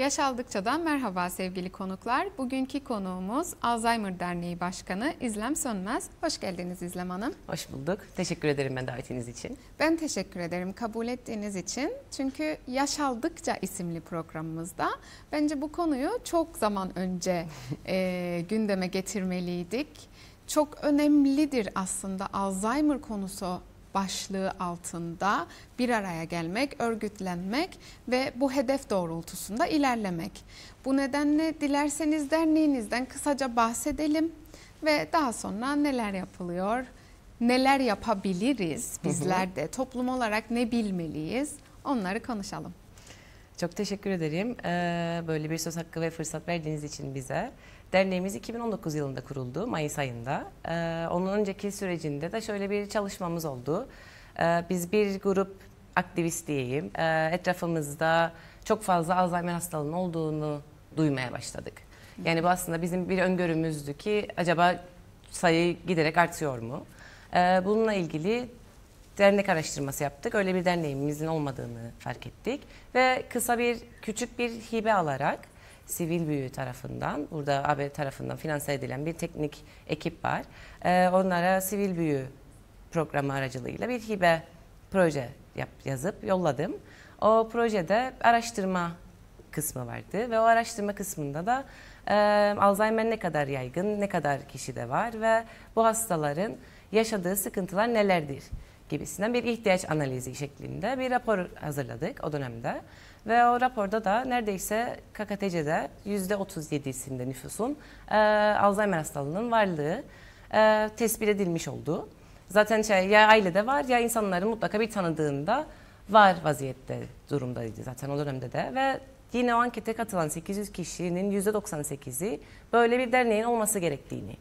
Yaş Aldıkça'dan merhaba sevgili konuklar. Bugünkü konuğumuz Alzheimer Derneği Başkanı İzlem Sönmez. Hoş geldiniz İzlem Hanım. Hoş bulduk. Teşekkür ederim ben davetiniz için. Ben teşekkür ederim kabul ettiğiniz için. Çünkü Yaş Aldıkça isimli programımızda bence bu konuyu çok zaman önce gündeme getirmeliydik. Çok önemlidir aslında Alzheimer konusu başlığı altında bir araya gelmek, örgütlenmek ve bu hedef doğrultusunda ilerlemek. Bu nedenle dilerseniz derneğinizden kısaca bahsedelim ve daha sonra neler yapılıyor, neler yapabiliriz bizler de, toplum olarak ne bilmeliyiz, onları konuşalım. Çok teşekkür ederim böyle bir söz hakkı ve fırsat verdiğiniz için bize. Derneğimiz 2019 yılında kuruldu, Mayıs ayında. Onun önceki sürecinde de şöyle bir çalışmamız oldu. Biz bir grup aktivist diyeyim, etrafımızda çok fazla Alzheimer hastalığının olduğunu duymaya başladık. Yani bu aslında bizim bir öngörümüzdü ki acaba sayı giderek artıyor mu? Bununla ilgili dernek araştırması yaptık. Öyle bir derneğimizin olmadığını fark ettik. Ve küçük bir hibe alarak Sivil Büyü tarafından, burada AB tarafından finanse edilen bir teknik ekip var. Onlara Sivil Büyü programı aracılığıyla bir hibe proje yazıp yolladım. O projede araştırma kısmı vardı ve o araştırma kısmında da Alzheimer ne kadar yaygın, ne kadar kişide var ve bu hastaların yaşadığı sıkıntılar nelerdir gibisinden bir ihtiyaç analizi şeklinde bir rapor hazırladık o dönemde. Ve o raporda da neredeyse KKTC'de %37'sinde nüfusun Alzheimer hastalığının varlığı tespit edilmiş oldu. Zaten ya ailede var ya insanların mutlaka bir tanıdığında var vaziyette durumdaydı zaten o dönemde de. Ve yine o ankete katılan 800 kişinin %98'i böyle bir derneğin olması gerektiğini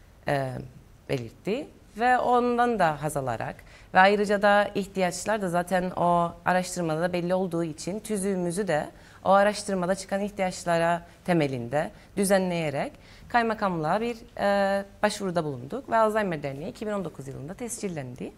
belirtti. Ve ondan da haz alarak ve ayrıca da ihtiyaçlar da zaten o araştırmada da belli olduğu için tüzüğümüzü de o araştırmada çıkan ihtiyaçlara temelinde düzenleyerek kaymakamlığa bir başvuruda bulunduk ve Alzheimer Derneği 2019 yılında tescillendi.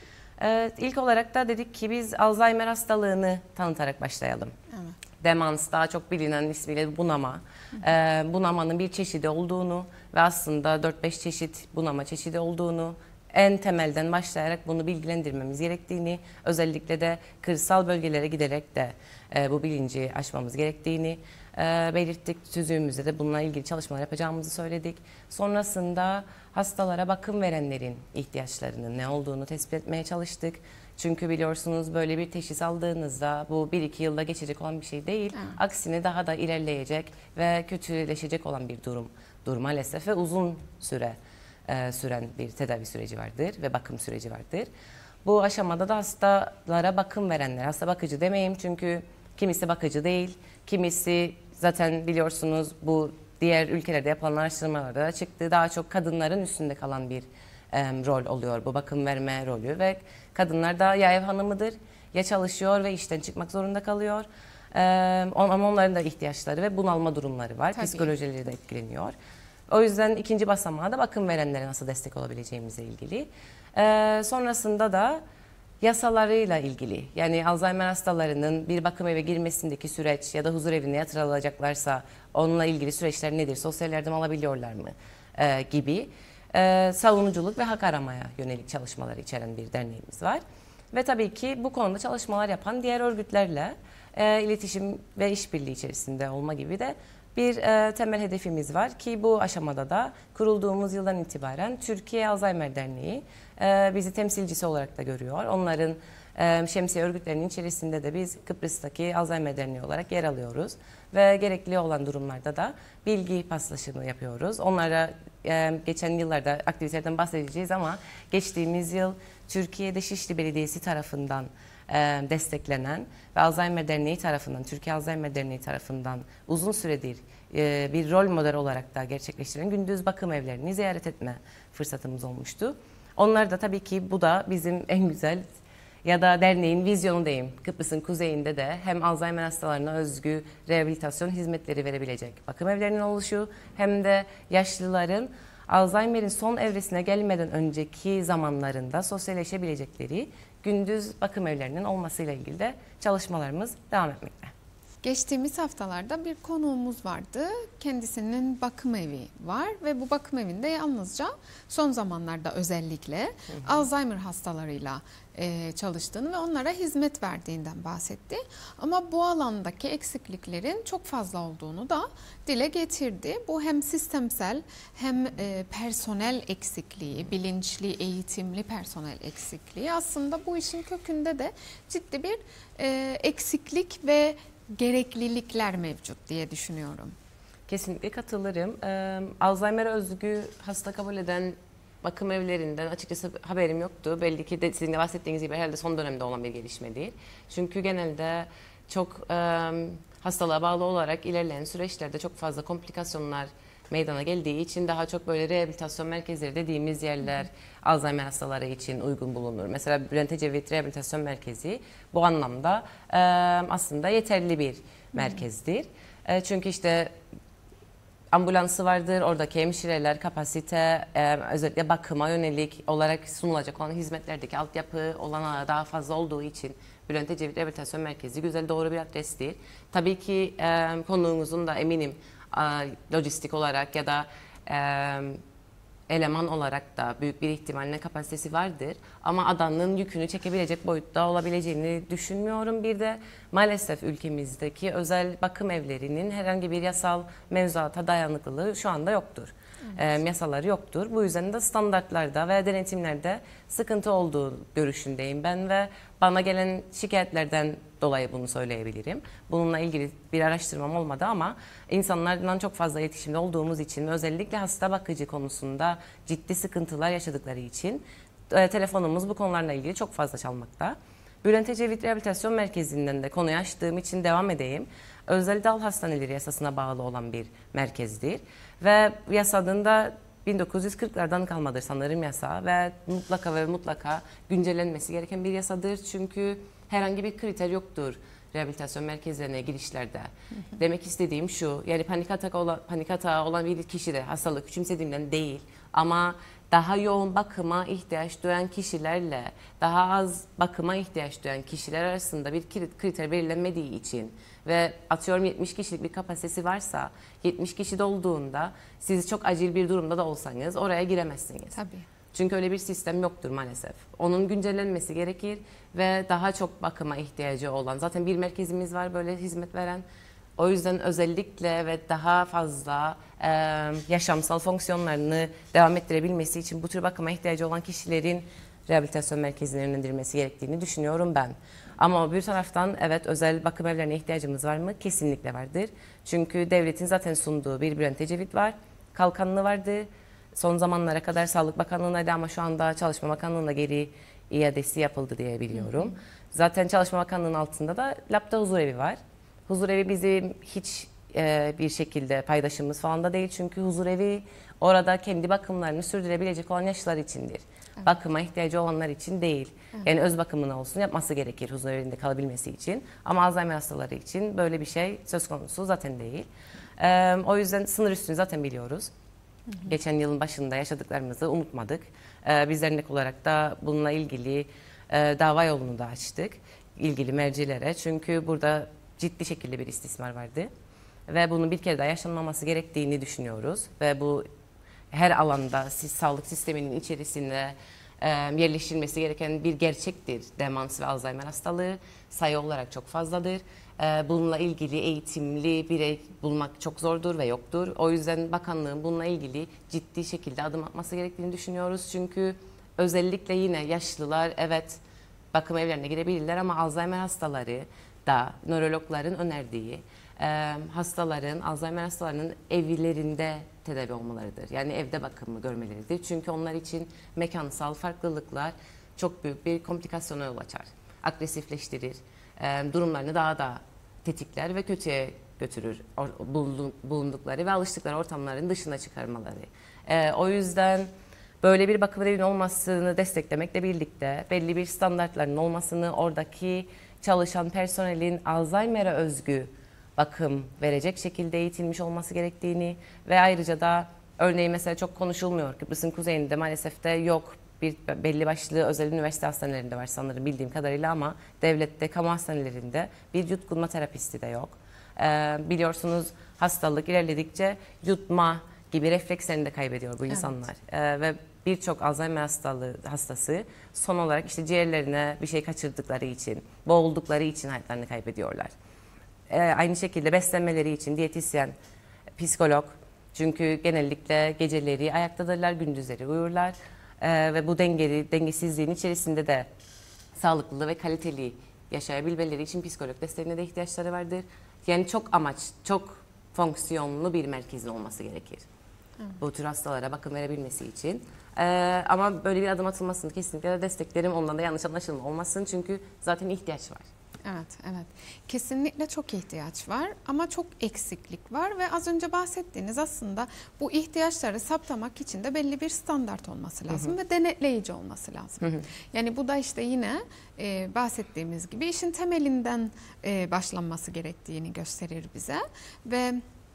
İlk olarak da dedik ki biz Alzheimer hastalığını tanıtarak başlayalım. Evet. Demans daha çok bilinen ismiyle bunama. Bunamanın bir çeşidi olduğunu ve aslında 4-5 çeşit bunama çeşidi olduğunu, en temelden başlayarak bunu bilgilendirmemiz gerektiğini, özellikle de kırsal bölgelere giderek de bu bilinci aşmamız gerektiğini belirttik. Tüzüğümüzde de bununla ilgili çalışmalar yapacağımızı söyledik. Sonrasında hastalara bakım verenlerin ihtiyaçlarının ne olduğunu tespit etmeye çalıştık. Çünkü biliyorsunuz böyle bir teşhis aldığınızda bu 1-2 yılda geçecek olan bir şey değil. Evet. Aksine daha da ilerleyecek ve kötüleşecek olan bir durum maalesef ve uzun süren bir tedavi süreci vardır ve bakım süreci vardır. Bu aşamada da hastalara bakım verenler, hasta bakıcı demeyeyim çünkü kimisi bakıcı değil, kimisi zaten biliyorsunuz bu diğer ülkelerde yapılan araştırmalarda çıktı. Daha çok kadınların üstünde kalan bir rol oluyor bu bakım verme rolü ve kadınlar da ya ev hanımıdır ya çalışıyor ve işten çıkmak zorunda kalıyor. Ama onların da ihtiyaçları ve bunalma durumları var. Tabii. Psikolojileri de etkileniyor. O yüzden ikinci basamağa da bakım verenlere nasıl destek olabileceğimizle ilgili. Sonrasında da yasalarıyla ilgili, yani Alzheimer hastalarının bir bakım eve girmesindeki süreç ya da huzur evine yatırılacaklarsa onunla ilgili süreçler nedir, sosyal yardım alabiliyorlar mı gibi savunuculuk ve hak aramaya yönelik çalışmaları içeren bir derneğimiz var. Ve tabii ki bu konuda çalışmalar yapan diğer örgütlerle iletişim ve işbirliği içerisinde olma gibi de bir temel hedefimiz var ki bu aşamada da kurulduğumuz yıldan itibaren Türkiye Alzheimer Derneği bizi temsilcisi olarak da görüyor. Onların şemsiye örgütlerinin içerisinde de biz Kıbrıs'taki Alzheimer Derneği olarak yer alıyoruz. Ve gerekli olan durumlarda da bilgi paslaşımı yapıyoruz. Onlara geçen yıllarda aktivitelerden bahsedeceğiz ama geçtiğimiz yıl Türkiye'de Şişli Belediyesi tarafından desteklenen ve Alzheimer Derneği tarafından, Türkiye Alzheimer Derneği tarafından uzun süredir bir rol model olarak da gerçekleştirilen gündüz bakım evlerini ziyaret etme fırsatımız olmuştu. Onlar da tabii ki bu da bizim en güzel ya da derneğin vizyonu diyeyim. Kıbrıs'ın kuzeyinde de hem Alzheimer hastalarına özgü rehabilitasyon hizmetleri verebilecek bakım evlerinin oluşu hem de yaşlıların Alzheimer'in son evresine gelmeden önceki zamanlarında sosyalleşebilecekleri gündüz bakım evlerinin olmasıyla ilgili de çalışmalarımız devam etmekte. Geçtiğimiz haftalarda bir konuğumuz vardı. Kendisinin bakım evi var ve bu bakım evinde yalnızca son zamanlarda özellikle Alzheimer hastalarıyla çalıştığını ve onlara hizmet verdiğinden bahsetti. Ama bu alandaki eksikliklerin çok fazla olduğunu da dile getirdi. Bu hem sistemsel hem personel eksikliği, bilinçli, eğitimli personel eksikliği. Aslında bu işin kökünde de ciddi bir eksiklik ve gereklilikler mevcut diye düşünüyorum. Kesinlikle katılırım. Alzheimer'e özgü hasta kabul eden bakım evlerinden açıkçası haberim yoktu. Belli ki de sizin de bahsettiğiniz gibi herhalde son dönemde olan bir gelişme değil. Çünkü genelde çok hastalığa bağlı olarak ilerleyen süreçlerde çok fazla komplikasyonlar meydana geldiği için daha çok böyle rehabilitasyon merkezleri dediğimiz yerler Alzheimer hastaları için uygun bulunur. Mesela Bülent Ecevit Rehabilitasyon Merkezi bu anlamda aslında yeterli bir merkezdir. Çünkü işte ambulansı vardır, oradaki hemşireler, kapasite, özellikle bakıma yönelik olarak sunulacak olan hizmetlerdeki altyapı olanağı daha fazla olduğu için Bülent Ecevit Rehabilitasyon Merkezi güzel, doğru bir adrestir. Tabii ki konuğumuzun da eminim lojistik olarak ya da eleman olarak da büyük bir ihtimalle kapasitesi vardır. Ama adanın yükünü çekebilecek boyutta olabileceğini düşünmüyorum. Bir de maalesef ülkemizdeki özel bakım evlerinin herhangi bir yasal mevzuata dayanıklılığı şu anda yoktur. Evet. Yasaları yoktur. Bu yüzden de standartlarda ve denetimlerde sıkıntı olduğu görüşündeyim ben ve bana gelen şikayetlerden dolayı bunu söyleyebilirim. Bununla ilgili bir araştırmam olmadı ama insanlardan çok fazla iletişimde olduğumuz için ve özellikle hasta bakıcı konusunda ciddi sıkıntılar yaşadıkları için telefonumuz bu konularla ilgili çok fazla çalmakta. Bülent Ecevit Rehabilitasyon Merkezi'nden de konuyu açtığım için devam edeyim. Özel dal hastaneleri yasasına bağlı olan bir merkezdir ve yasanın da 1940'lardan kalmadır sanırım yasa ve mutlaka güncellenmesi gereken bir yasadır. Çünkü herhangi bir kriter yoktur rehabilitasyon merkezlerine girişlerde. Demek istediğim şu, yani panik atağı olan bir kişi de hastalık küçümsediğimden değil ama daha yoğun bakıma ihtiyaç duyan kişilerle daha az bakıma ihtiyaç duyan kişiler arasında bir kriter belirlenmediği için ve atıyorum 70 kişilik bir kapasitesi varsa 70 kişi dolduğunda siz çok acil bir durumda da olsanız oraya giremezsiniz. Tabii. Çünkü öyle bir sistem yoktur maalesef. Onun güncellenmesi gerekir ve daha çok bakıma ihtiyacı olan, zaten bir merkezimiz var böyle hizmet veren. O yüzden özellikle ve daha fazla yaşamsal fonksiyonlarını devam ettirebilmesi için bu tür bakıma ihtiyacı olan kişilerin rehabilitasyon merkezine yönlendirilmesi gerektiğini düşünüyorum ben. Ama bir taraftan evet, özel bakım evlerine ihtiyacımız var mı? Kesinlikle vardır. Çünkü devletin zaten sunduğu bir Bülent Ecevit var, kalkanlı vardı. Son zamanlara kadar Sağlık Bakanlığı'ndaydı ama şu anda Çalışma Bakanlığı'na geri iadesi yapıldı diye biliyorum. Zaten Çalışma Bakanlığı'nın altında da LAP'ta huzurevi var. Huzurevi bizim hiç bir şekilde paydaşımız falan da değil. Çünkü huzurevi orada kendi bakımlarını sürdürebilecek olan yaşlılar içindir. Evet. Bakıma ihtiyacı olanlar için değil. Evet. Yani öz bakımına olsun yapması gerekir huzurevinde kalabilmesi için. Ama Alzheimer hastaları için böyle bir şey söz konusu zaten değil. O yüzden sınır üstünü zaten biliyoruz. Geçen yılın başında yaşadıklarımızı unutmadık. Biz dernek olarak da bununla ilgili dava yolunu da açtık ilgili mercilere. Çünkü burada ciddi şekilde bir istismar vardı. Ve bunun bir kere daha yaşanmaması gerektiğini düşünüyoruz. Ve bu her alanda sağlık sisteminin içerisinde yerleştirilmesi gereken bir gerçektir. Demans ve Alzheimer hastalığı sayı olarak çok fazladır. Bununla ilgili eğitimli birey bulmak çok zordur ve yoktur. O yüzden bakanlığın bununla ilgili ciddi şekilde adım atması gerektiğini düşünüyoruz. Çünkü özellikle yine yaşlılar evet bakım evlerine girebilirler ama Alzheimer hastaları da nörologların önerdiği hastaların, Alzheimer hastalarının evlerinde tedavi olmalarıdır. Yani evde bakımı görmeleridir. Çünkü onlar için mekansal farklılıklar çok büyük bir komplikasyona yol açar. Agresifleştirir, durumlarını daha da tetikler ve kötüye götürür bulundukları ve alıştıkları ortamların dışına çıkarmaları. O yüzden böyle bir bakım evinin olmasını desteklemekle birlikte belli bir standartların olmasını, oradaki çalışan personelin Alzheimer'e özgü bakım verecek şekilde eğitilmiş olması gerektiğini ve ayrıca da örneğin mesela çok konuşulmuyor. Kıbrıs'ın kuzeyinde maalesef de yok. Bir belli başlı özel üniversite hastanelerinde var sanırım bildiğim kadarıyla ama devlette, kamu hastanelerinde bir yutkunma terapisti de yok. Biliyorsunuz hastalık ilerledikçe yutma gibi reflekslerini de kaybediyor bu insanlar. Ve birçok Alzheimer hastası son olarak işte ciğerlerine bir şey kaçırdıkları için, boğuldukları için hayatlarını kaybediyorlar. Aynı şekilde beslenmeleri için diyetisyen, psikolog, çünkü genellikle geceleri ayaktadırlar, gündüzleri uyurlar ve bu dengesizliğin içerisinde de sağlıklı ve kaliteli yaşayabilmeleri için psikolog desteğine de ihtiyaçları vardır. Yani çok amaç, çok fonksiyonlu bir merkezin olması gerekir. Bu tür hastalara bakım verebilmesi için. Ama böyle bir adım atılmasını kesinlikle desteklerim. Ondan da yanlış anlaşılma olmasın. Çünkü zaten ihtiyaç var. Evet, evet. Kesinlikle çok ihtiyaç var ama çok eksiklik var ve az önce bahsettiğiniz aslında bu ihtiyaçları saptamak için de belli bir standart olması lazım ve denetleyici olması lazım. Yani bu da işte yine bahsettiğimiz gibi işin temelinden başlanması gerektiğini gösterir bize ve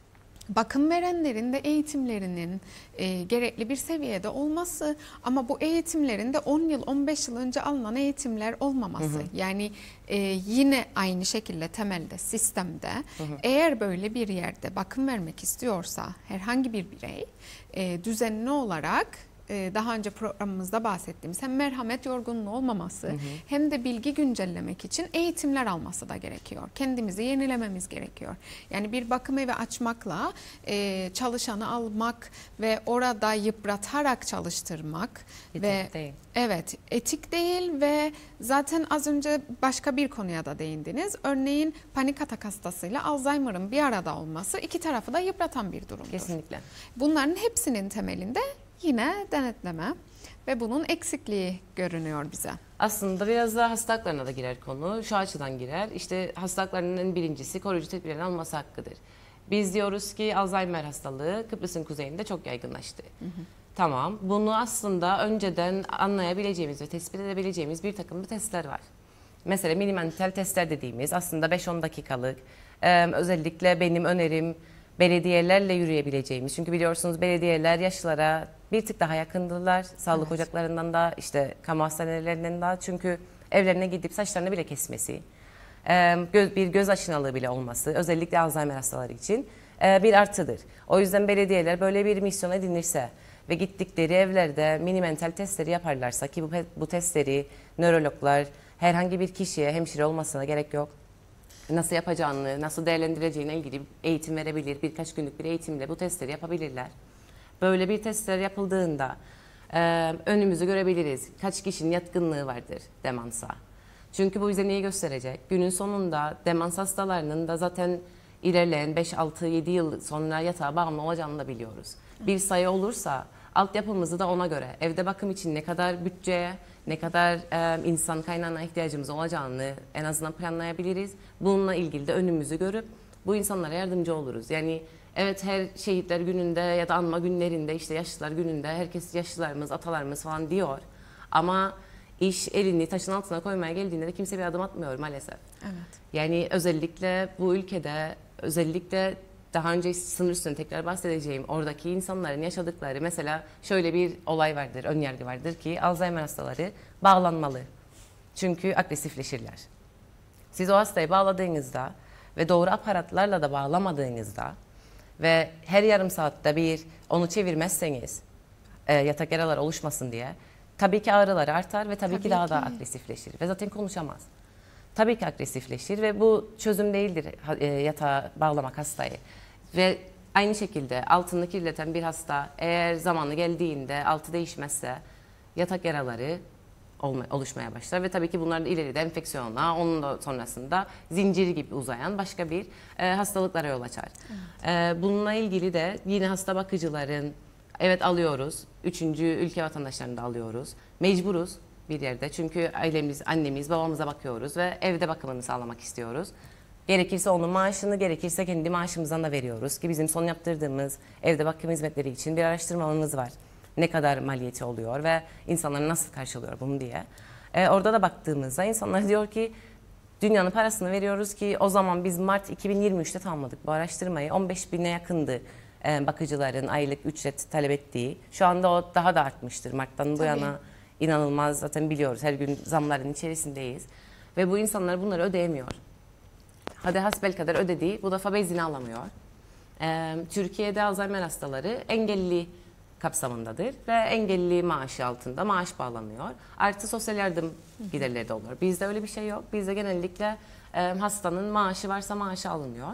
bakım verenlerin de eğitimlerinin gerekli bir seviyede olması ama bu eğitimlerin de 10 yıl 15 yıl önce alınan eğitimler olmaması. Yani yine aynı şekilde temelde sistemde eğer böyle bir yerde bakım vermek istiyorsa herhangi bir birey düzenli olarak daha önce programımızda bahsettiğimiz hem merhamet yorgunluğu olmaması hem de bilgi güncellemek için eğitimler alması da gerekiyor. Kendimizi yenilememiz gerekiyor. Yani bir bakım evi açmakla çalışanı almak ve orada yıpratarak çalıştırmak Etik değil. Evet, etik değil ve zaten az önce başka bir konuya da değindiniz. Örneğin panik atak hastasıyla Alzheimer'ın bir arada olması iki tarafı da yıpratan bir durumdur. Kesinlikle. Bunların hepsinin temelinde yine denetleme ve bunun eksikliği görünüyor bize. Aslında biraz daha hastalıklarına da girer konu. Şu açıdan girer. İşte hastalıklarının en birincisi koruyucu tedbirlerin alınması hakkıdır. Biz diyoruz ki Alzheimer hastalığı Kıbrıs'ın kuzeyinde çok yaygınlaştı. Tamam. Bunu aslında önceden anlayabileceğimiz ve tespit edebileceğimiz bir takım testler var. Mesela mini mental testler dediğimiz aslında 5-10 dakikalık özellikle benim önerim belediyelerle yürüyebileceğimiz. Çünkü biliyorsunuz belediyeler yaşlılara bir tık daha yakındırlar. Sağlık ocaklarından da işte kamu hastanelerinden daha çünkü evlerine gidip saçlarını bile kesmesi, bir göz aşinalığı bile olması özellikle Alzheimer hastaları için bir artıdır. O yüzden belediyeler böyle bir misyon edinirse ve gittikleri evlerde mini mental testleri yaparlarsa ki bu testleri nörologlar herhangi bir kişiye hemşire olmasına gerek yok. Nasıl yapacağını, nasıl değerlendireceğine ilgili eğitim verebilir. Birkaç günlük bir eğitimle bu testleri yapabilirler. Böyle bir testler yapıldığında önümüzü görebiliriz. Kaç kişinin yatkınlığı vardır demansa. Çünkü bu bize neyi gösterecek? Günün sonunda demans hastalarının da zaten ilerleyen 5, 6, 7 yıl sonra yatağa bağımlı olacağını da biliyoruz. Bir sayı olursa altyapımızı da ona göre evde bakım için ne kadar bütçeye, ne kadar insan kaynağına ihtiyacımız olacağını en azından planlayabiliriz. Bununla ilgili de önümüzü görüp bu insanlara yardımcı oluruz. Yani evet her şehitler gününde ya da anma günlerinde işte yaşlılar gününde herkes yaşlılarımız, atalarımız falan diyor. Ama iş elini taşın altına koymaya geldiğinde de kimse bir adım atmıyor maalesef. Evet. Yani özellikle bu ülkede özellikle daha önce sınır üstüne tekrar bahsedeceğim oradaki insanların yaşadıkları mesela şöyle bir olay vardır, önyargı vardır ki Alzheimer hastaları bağlanmalı. Çünkü agresifleşirler. Siz o hastayı bağladığınızda ve doğru aparatlarla da bağlamadığınızda ve her yarım saatte bir onu çevirmezseniz yatak yaralar oluşmasın diye tabii ki ağrıları artar ve tabii ki daha da agresifleşir ve zaten konuşamaz. Tabii ki agresifleşir ve bu çözüm değildir yatağa bağlamak hastayı. Ve aynı şekilde altını kirleten bir hasta eğer zamanı geldiğinde altı değişmezse yatak yaraları oluşmaya başlar. Ve tabii ki bunlar da ileride enfeksiyona, onun da sonrasında zinciri gibi uzayan başka bir hastalıklara yol açar. Bununla ilgili de yine hasta bakıcıların evet alıyoruz, 3. ülke vatandaşlarını da alıyoruz, mecburuz bir yerde. Çünkü ailemiz, annemiz, babamıza bakıyoruz ve evde bakımını sağlamak istiyoruz. Gerekirse onun maaşını, gerekirse kendi maaşımızdan da veriyoruz ki bizim son yaptırdığımız evde bakım hizmetleri için bir araştırmamız var. Ne kadar maliyeti oluyor ve insanlar nasıl karşılıyor bunu diye. Orada da baktığımızda insanlar diyor ki dünyanın parasını veriyoruz ki o zaman biz Mart 2023'te tamamladık bu araştırmayı. 15.000'e yakındı bakıcıların aylık ücret talep ettiği. Şu anda o daha da artmıştır Mart'tan bu yana. İnanılmaz zaten biliyoruz her gün zamların içerisindeyiz ve bu insanlar bunları ödeyemiyor. hadi hasbelkader ödedi, bu defa bezini alamıyor. Türkiye'de Alzheimer hastaları engelli kapsamındadır ve engelli maaşı altında maaş bağlanıyor. Artı sosyal yardım giderleri de olur. Bizde öyle bir şey yok. Bizde genellikle hastanın maaşı varsa maaşı alınıyor.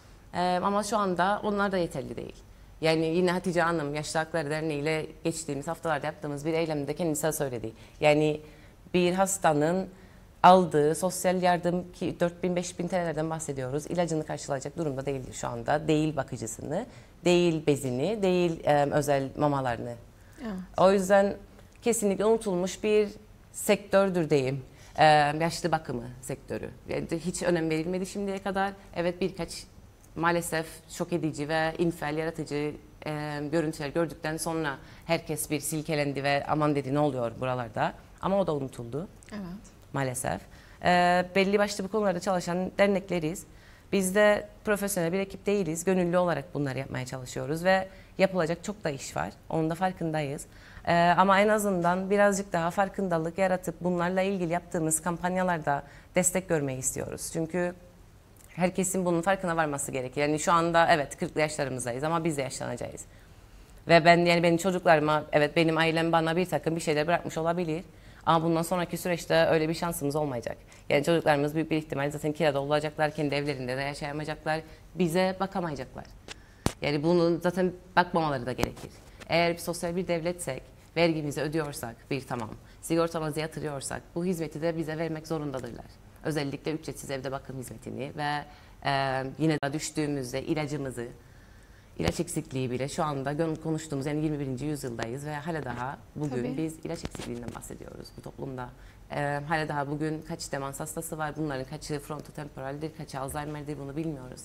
Ama şu anda onlar da yeterli değil. Yani yine Hatice Hanım Yaşlı Hakları Derneği ile geçtiğimiz haftalarda yaptığımız bir eylemde kendisi söyledi. Yani bir hastanın aldığı sosyal yardım ki 4.000-5.000 TL'lerden bahsediyoruz. İlacını karşılayacak durumda değildir şu anda. Değil bakıcısını, değil bezini, değil özel mamalarını. Evet. O yüzden kesinlikle unutulmuş bir sektördür diyeyim. Yaşlı bakımı sektörü. Yani hiç önem verilmedi şimdiye kadar. Evet birkaç maalesef şok edici ve infial yaratıcı görüntüler gördükten sonra herkes bir silkelendi ve aman dedi ne oluyor buralarda. Ama o da unutuldu. Evet. Maalesef. Belli başlı bu konularda çalışan dernekleriz. Biz de profesyonel bir ekip değiliz. Gönüllü olarak bunları yapmaya çalışıyoruz ve yapılacak çok da iş var. Onun da farkındayız. Ama en azından birazcık daha farkındalık yaratıp bunlarla ilgili yaptığımız kampanyalarda destek görmeyi istiyoruz. Çünkü herkesin bunun farkına varması gerekir. Yani şu anda evet 40'lı yaşlarımızdayız ama biz de yaşlanacağız. Ve benim çocuklarıma, evet benim ailem bana bir takım bir şeyler bırakmış olabilir. Ama bundan sonraki süreçte öyle bir şansımız olmayacak. Yani çocuklarımız büyük bir ihtimal zaten kirada olacaklar, kendi evlerinde de yaşayamayacaklar, bize bakamayacaklar. Yani bunun zaten bakmamaları da gerekir. Eğer sosyal bir devletsek, vergimizi ödüyorsak bir tamam, sigortamızı yatırıyorsak bu hizmeti de bize vermek zorundadırlar. Özellikle ücretsiz evde bakım hizmetini ve yine de düştüğümüzde ilacımızı, İlaç eksikliği bile şu anda konuştuğumuz yani 21. yüzyıldayız ve hala daha bugün Tabii. biz ilaç eksikliğinden bahsediyoruz bu toplumda. Hala daha bugün kaç demans hastası var, bunların kaçı frontotemporaldir, kaçı Alzheimer'dir bunu bilmiyoruz.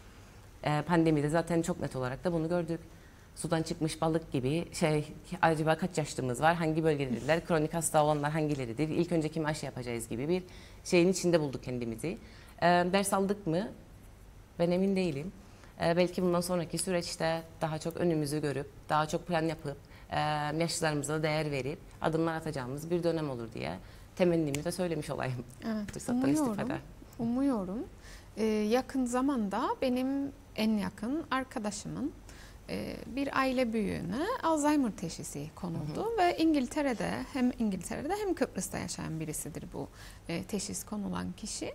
Pandemide zaten çok net olarak da bunu gördük. Sudan çıkmış balık gibi acaba kaç yaşlımız var, hangi bölgededirler, kronik hasta olanlar hangileridir, ilk önce kimi aşı yapacağız gibi bir şeyin içinde bulduk kendimizi. Ders aldık mı? Ben emin değilim. Belki bundan sonraki süreçte daha çok önümüzü görüp, daha çok plan yapıp, yaşlılarımıza değer verip adımlar atacağımız bir dönem olur diye temennimi de söylemiş olayım. Evet, umuyorum. Yakın zamanda benim en yakın arkadaşımın bir aile büyüğüne Alzheimer teşhisi konuldu ve İngiltere'de hem Kıbrıs'ta yaşayan birisidir bu teşhis konulan kişi.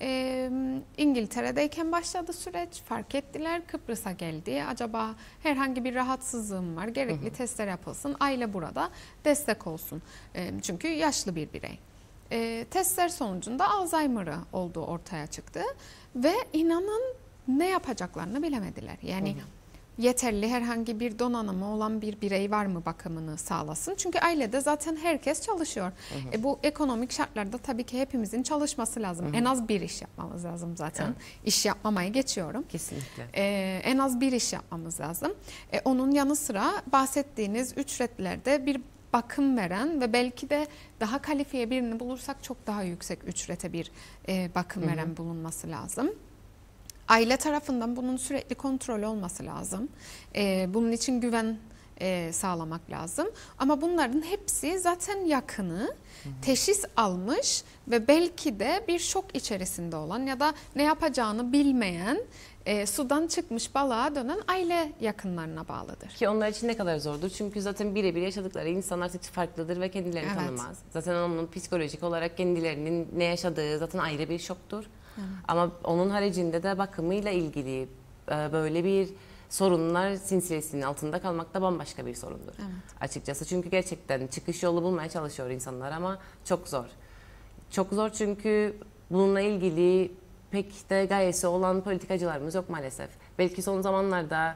İngiltere'deyken başladı süreç, fark ettiler, Kıbrıs'a geldi. Acaba herhangi bir rahatsızlığım var, gerekli testler yapılsın, aile burada destek olsun. Çünkü yaşlı bir birey. Testler sonucunda Alzheimer'ı olduğu ortaya çıktı ve inanın ne yapacaklarını bilemediler. Yani yeterli herhangi bir donanımı olan bir birey var mı bakımını sağlasın? Çünkü ailede zaten herkes çalışıyor. Bu ekonomik şartlarda tabii ki hepimizin çalışması lazım. En az bir iş yapmamız lazım zaten. İş yapmamaya geçiyorum. Kesinlikle. En az bir iş yapmamız lazım. Onun yanı sıra bahsettiğiniz ücretlerde bir bakım veren ve belki de daha kalifiye birini bulursak çok daha yüksek ücrete bir bakım veren bulunması lazım. Aile tarafından bunun sürekli kontrol olması lazım. Bunun için güven sağlamak lazım. Ama bunların hepsi zaten yakını, teşhis almış ve belki de bir şok içerisinde olan ya da ne yapacağını bilmeyen, sudan çıkmış balığa dönen aile yakınlarına bağlıdır. Ki onlar için ne kadar zordur. Çünkü zaten birebir yaşadıkları insan artık farklıdır ve kendilerini tanımaz. Zaten onun psikolojik olarak kendilerinin ne yaşadığı zaten ayrı bir şoktur. Ama onun haricinde de bakımıyla ilgili böyle bir sorunlar silsilesinin altında kalmak da bambaşka bir sorundur. Açıkçası çünkü gerçekten çıkış yolu bulmaya çalışıyor insanlar ama çok zor. Çok zor çünkü bununla ilgili pek de gayesi olan politikacılarımız yok maalesef. Belki son zamanlarda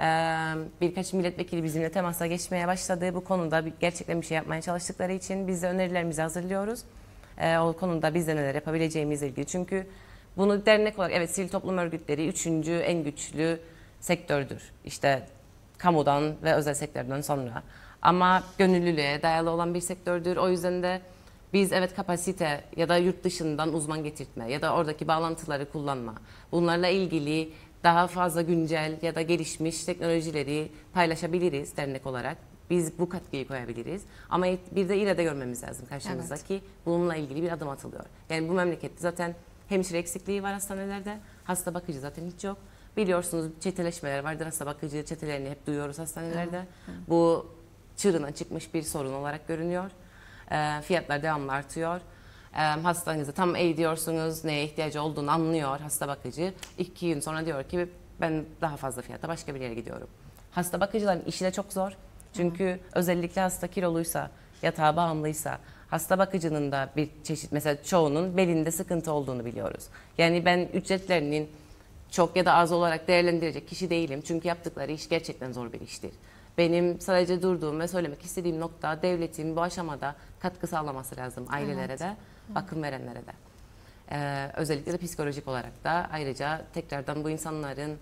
birkaç milletvekili bizimle temasa geçmeye başladı. Bu konuda gerçekten bir şey yapmaya çalıştıkları için biz de önerilerimizi hazırlıyoruz. O konuda biz de neler yapabileceğimizle ilgili. Çünkü bunu dernek olarak evet sivil toplum örgütleri 3. en güçlü sektördür. İşte kamudan ve özel sektörden sonra. Ama gönüllülüğe dayalı olan bir sektördür. O yüzden de biz evet kapasite ya da yurt dışından uzman getirtme ya da oradaki bağlantıları kullanma. Bunlarla ilgili daha fazla güncel ya da gelişmiş teknolojileri paylaşabiliriz dernek olarak. Biz bu katkıyı koyabiliriz. Ama bir de irade görmemiz lazım karşımızdaki bununla ilgili bir adım atılıyor. Yani bu memlekette zaten Hemşire eksikliği var hastanelerde. Hasta bakıcı zaten hiç yok. Biliyorsunuz çeteleşmeler vardır. Hasta bakıcı çetelerini hep duyuyoruz hastanelerde. Bu çığırından çıkmış bir sorun olarak görünüyor. Fiyatlar devamlı artıyor. Hastanızı tam diyorsunuz, neye ihtiyacı olduğunu anlıyor hasta bakıcı. 2 gün sonra diyor ki ben daha fazla fiyata başka bir yere gidiyorum. Hasta bakıcıların işi de çok zor. Çünkü özellikle hasta kiloluysa, yatağa bağımlıysa, hasta bakıcının da bir çeşit, mesela çoğunun belinde sıkıntı olduğunu biliyoruz. Yani ben ücretlerinin çok ya da az olarak değerlendirecek kişi değilim. Çünkü yaptıkları iş gerçekten zor bir iştir. Benim sadece durduğum ve söylemek istediğim nokta, devletin bu aşamada katkı sağlaması lazım ailelere de, bakım verenlere de. Özellikle de psikolojik olarak da ayrıca tekrardan bu insanların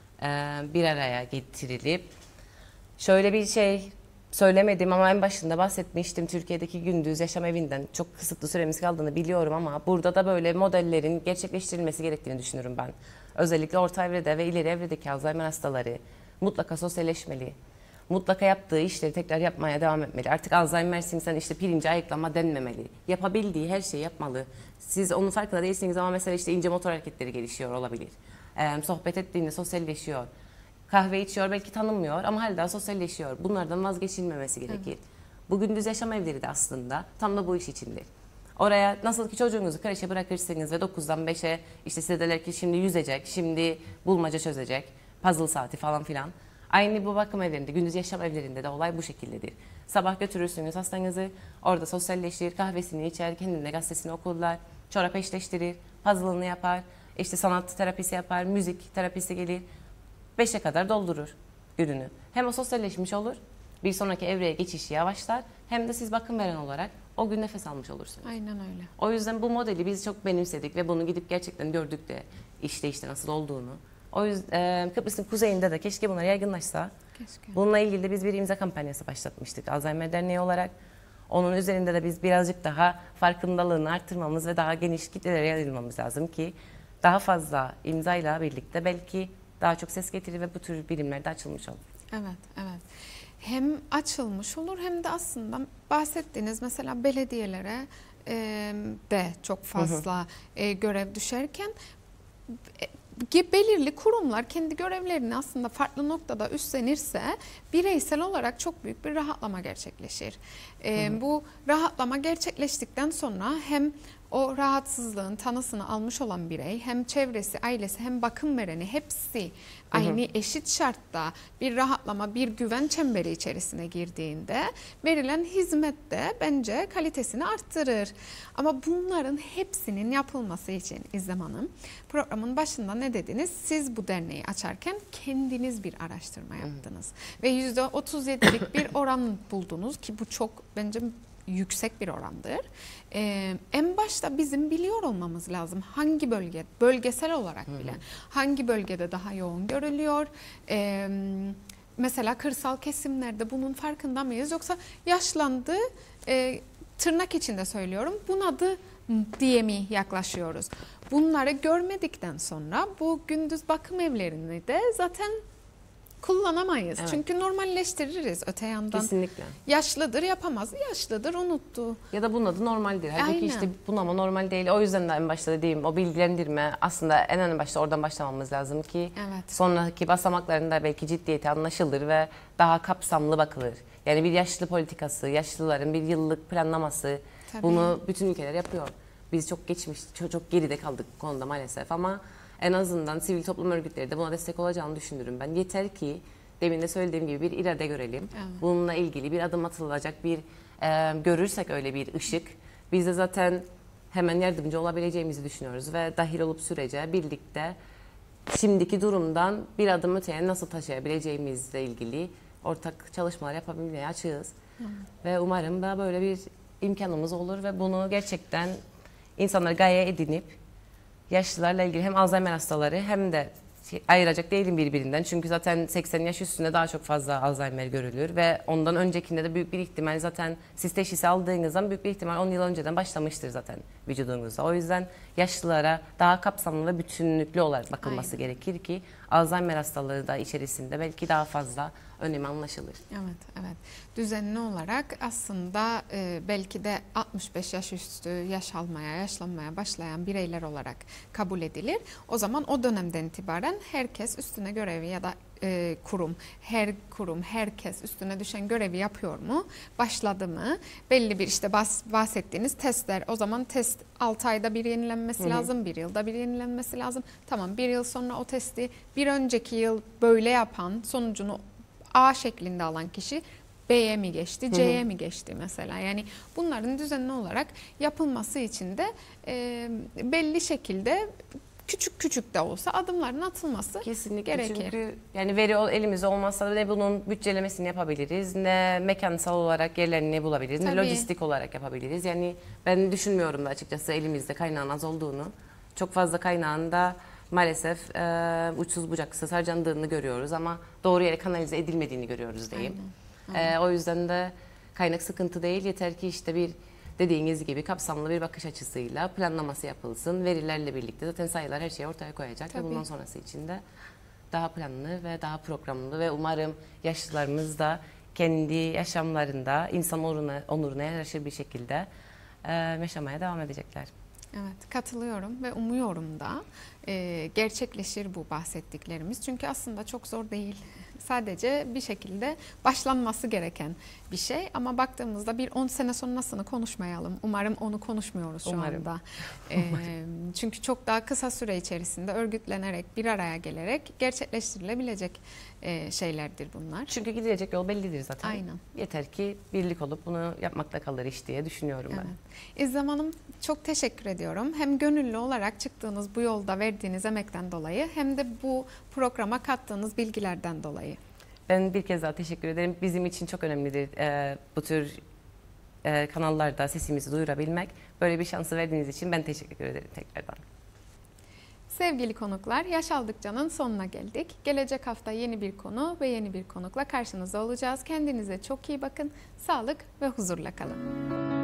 bir araya getirilip, şöyle bir şey söylemedim ama en başında bahsetmiştim, Türkiye'deki gündüz yaşam evinden çok kısıtlı süremiz kaldığını biliyorum ama burada da böyle modellerin gerçekleştirilmesi gerektiğini düşünüyorum ben. Özellikle orta evrede ve ileri evredeki Alzheimer hastaları mutlaka sosyalleşmeli. Mutlaka yaptığı işleri tekrar yapmaya devam etmeli. Artık Alzheimer'sin sen işte pirinci ayıklama denmemeli. Yapabildiği her şeyi yapmalı. Siz onun farkında değilsiniz ama mesela işte ince motor hareketleri gelişiyor olabilir. Sohbet ettiğinde sosyalleşiyor. Kahve içiyor, belki tanınmıyor ama hala sosyalleşiyor. Bunlardan vazgeçilmemesi gerekir. Bu gündüz yaşam evleri de aslında tam da bu iş içindir. Oraya nasıl ki çocuğunuzu kreşe bırakırsınız ve 9'dan 5'e işte size derler ki şimdi yüzecek, şimdi bulmaca çözecek, puzzle saati falan filan. Aynı bu bakım evlerinde, gündüz yaşam evlerinde de olay bu şekildedir. Sabah götürürsünüz hastanızı, orada sosyalleşir, kahvesini içer, kendine gazetesini okurlar, çorap eşleştirir, puzzle'ını yapar, işte sanat terapisi yapar, müzik terapisi gelir. 5'e kadar doldurur gününü. Hem o sosyalleşmiş olur, bir sonraki evreye geçişi yavaşlar, hem de siz bakım veren olarak o gün nefes almış olursunuz. Aynen öyle. O yüzden bu modeli biz çok benimsedik ve bunu gidip gerçekten gördük de işte nasıl olduğunu. O yüzden Kıbrıs'ın kuzeyinde de keşke bunlar yaygınlaşsa. Keşke. Bununla ilgili de biz bir imza kampanyası başlatmıştık Alzheimer Derneği olarak. Onun üzerinde de biz birazcık daha farkındalığını arttırmamız ve daha geniş kitlelere yayılmamız lazım ki daha fazla imzayla birlikte belki daha çok ses getirir ve bu tür birimler de açılmış olur. Evet, evet. Hem açılmış olur hem de aslında bahsettiğiniz mesela belediyelere de çok fazla görev düşerken belirli kurumlar kendi görevlerini aslında farklı noktada üstlenirse bireysel olarak çok büyük bir rahatlama gerçekleşir. Bu rahatlama gerçekleştikten sonra hem o rahatsızlığın tanısını almış olan birey, hem çevresi, ailesi, hem bakım vereni hepsi aynı eşit şartta bir rahatlama, bir güven çemberi içerisine girdiğinde verilen hizmet de bence kalitesini arttırır. Ama bunların hepsinin yapılması için İzlem Hanım, programın başında ne dediniz? Siz bu derneği açarken kendiniz bir araştırma yaptınız. Ve %37'lik bir oran buldunuz ki bu çok bence yüksek bir orandır. En başta bizim biliyor olmamız lazım hangi bölgesel olarak bile hangi bölgede daha yoğun görülüyor. Mesela kırsal kesimlerde bunun farkında mıyız, yoksa yaşlandı tırnak içinde söylüyorum bunadı diye mi yaklaşıyoruz? Bunları görmedikten sonra bu gündüz bakım evlerini de zaten kullanamayız. Evet. Çünkü normalleştiririz öte yandan. Kesinlikle. Yaşlıdır yapamaz, yaşlıdır unuttu. Ya da bunun adı normaldir. Halbuki işte bunama normal değil. O yüzden de en başta dediğim o bilgilendirme aslında en başta oradan başlamamız lazım ki sonraki basamaklarında belki ciddiyeti anlaşılır ve daha kapsamlı bakılır. Yani bir yaşlı politikası, yaşlıların bir yıllık planlaması, bunu bütün ülkeler yapıyor. Biz çok geçmiş, çok geride kaldık bu konuda maalesef ama en azından sivil toplum örgütleri de buna destek olacağını düşünürüm ben. Yeter ki demin de söylediğim gibi bir irade görelim. Evet. Bununla ilgili bir adım atılacak bir görürsek öyle bir ışık. Biz de zaten hemen yardımcı olabileceğimizi düşünüyoruz ve dahil olup sürece birlikte şimdiki durumdan bir adım öteye nasıl taşıyabileceğimizle ilgili ortak çalışmalar yapabilmeye açığız. Ve umarım da böyle bir imkanımız olur ve bunu gerçekten insanlar gaye edinip yaşlılarla ilgili hem Alzheimer hastaları hem de ayıracak değilim birbirinden. Çünkü zaten 80 yaş üstünde daha çok fazla Alzheimer görülür ve ondan öncekinde de büyük bir ihtimal zaten siz teşhisi aldığınızdan büyük bir ihtimal 10 yıl önceden başlamıştır zaten vücudunuzda. O yüzden yaşlılara daha kapsamlı ve bütünlüklü olarak bakılması gerekir ki Alzheimer hastalığı da içerisinde belki daha fazla önemi anlaşılır. Evet. Düzenli olarak aslında belki de 65 yaş üstü yaşlanmaya başlayan bireyler olarak kabul edilir. O zaman o dönemden itibaren herkes üstüne görevi ya da her kurum, herkes üstüne düşen görevi yapıyor mu? Başladı mı? Belli bir işte bahsettiğiniz testler. O zaman test 6 ayda bir yenilenmesi lazım, 1 yılda bir yenilenmesi lazım. Tamam, 1 yıl sonra o testi bir önceki yıl böyle yapan, sonucunu A şeklinde alan kişi B'ye mi geçti, C'ye mi geçti mesela? Yani bunların düzenli olarak yapılması için de belli şekilde küçük de olsa adımların atılması kesinlikle gerekir. Çünkü yani veri elimizde olmazsa ne bunun bütçelemesini yapabiliriz, ne mekansal olarak yerlerini bulabiliriz, ne lojistik olarak yapabiliriz. Yani ben düşünmüyorum da açıkçası elimizde kaynağın az olduğunu. Çok fazla kaynağın da maalesef uçsuz bucaksız harcandığını görüyoruz ama doğru yere kanalize edilmediğini görüyoruz diyeyim. O yüzden de kaynak sıkıntı değil, yeter ki işte bir dediğiniz gibi kapsamlı bir bakış açısıyla planlaması yapılsın. Verilerle birlikte zaten sayılar her şeyi ortaya koyacak. Ve bundan sonrası için de daha planlı ve daha programlı ve umarım yaşlılarımız da kendi yaşamlarında insan onuruna yaraşır bir şekilde yaşamaya devam edecekler. Evet, katılıyorum ve umuyorum da gerçekleşir bu bahsettiklerimiz. Çünkü aslında çok zor değil. Sadece bir şekilde başlanması gereken bir şey. Ama baktığımızda bir 10 sene sonrasını konuşmayalım. Umarım onu konuşmuyoruz şu anda. Çünkü çok daha kısa süre içerisinde örgütlenerek, bir araya gelerek gerçekleştirilebilecek şeylerdir bunlar. Çünkü gidilecek yol bellidir zaten. Aynen. Yeter ki birlik olup bunu yapmakla kalır iş diye düşünüyorum ben. İzzem Hanım, çok teşekkür ediyorum. Hem gönüllü olarak çıktığınız bu yolda verdiğiniz emekten dolayı hem de bu programa kattığınız bilgilerden dolayı. Ben bir kez daha teşekkür ederim. Bizim için çok önemlidir bu tür kanallarda sesimizi duyurabilmek. Böyle bir şansı verdiğiniz için ben teşekkür ederim tekrardan. Sevgili konuklar, Yaş Aldıkça'nın sonuna geldik. Gelecek hafta yeni bir konu ve yeni bir konukla karşınızda olacağız. Kendinize çok iyi bakın, sağlık ve huzurla kalın.